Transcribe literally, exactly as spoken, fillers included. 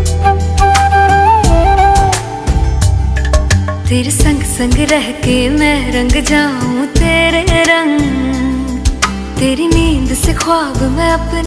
तेरे संग संग रह के मैं रंग जाऊं तेरे रंग, तेरी नींद से ख्वाब मैं अपने